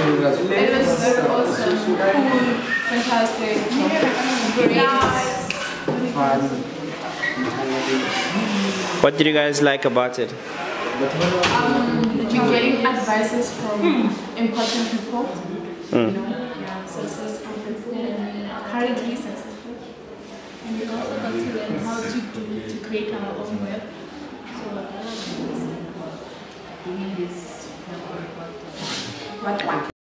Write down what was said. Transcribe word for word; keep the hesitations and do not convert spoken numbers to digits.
It was very awesome, cool, fantastic, great. Fun. What did you guys like about it? Um, we're getting advices from important people. Mm. You know, yeah, successful people, currently successful. And we also got to learn how to do to create our own web. So a lot of things doing this. What?